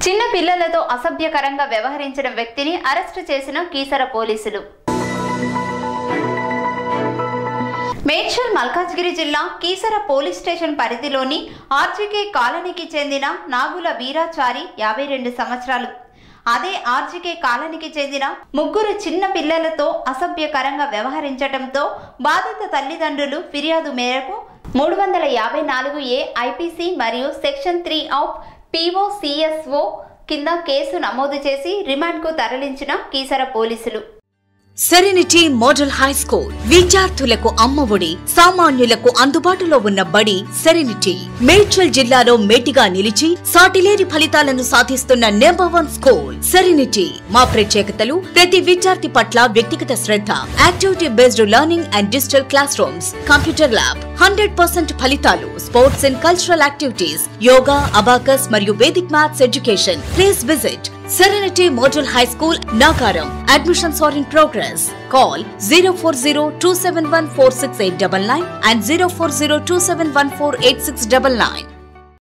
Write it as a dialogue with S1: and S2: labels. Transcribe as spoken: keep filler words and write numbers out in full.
S1: చిన్న పిల్లలతో అసభ్యకరంగా వ్యవహరించిన వ్యక్తిని అరెస్టు చేసిన కీసర పోలీసులు. మేడ్చల్ మల్కాజ్గిరి జిల్లా కీసర పోలీస్ స్టేషన్ పరిధిలోని ఆర్జీకే కాలనీకి చెందిన నాగుల వీరాచారి యాభై రెండు సంవత్సరాలు. అదే ఆర్జీకే కాలనీకి చెందిన ముగ్గురు చిన్న పిల్లలతో అసభ్యకరంగా వ్యవహరించడంతో బాధిత తల్లిదండ్రులు ఫిర్యాదు మేరకు మూడు వందల యాభై నాలుగు ఏ ఐపీసీ మరియు సెక్షన్ త్రీ ఆఫ్ పీఓసీఎస్ఓ కింద కేసు నమోదు చేసి రిమాండ్కు తరలించిన కీసర పోలీసులు.
S2: సెరెనిటీ మోడల్ హై స్కూల్ విద్యార్థులకు అమ్మఒడి, సామాన్యులకు అందుబాటులో ఉన్న బడి సెరెనిటీ. మేడ్చల్ జిల్లాలో మేటిగా నిలిచి సాటిలేని ఫలితాలను సాధిస్తున్న నెంబర్ వన్ స్కూల్ సెరెనిటీ. మా ప్రత్యేకతలు ప్రతి విద్యార్థి పట్ల వ్యక్తిగత శ్రద్ధ, activity based learning and digital classrooms, computer lab, hundred percent ఫలితాలు, sports and cultural activities, yoga, abacus మరియు Vedic maths education. Please visit Serenity Model High School, Nagaram. Admissions are in progress. Call zero four zero two seven one four six eight nine nine and zero four zero two seven one four eight six nine nine.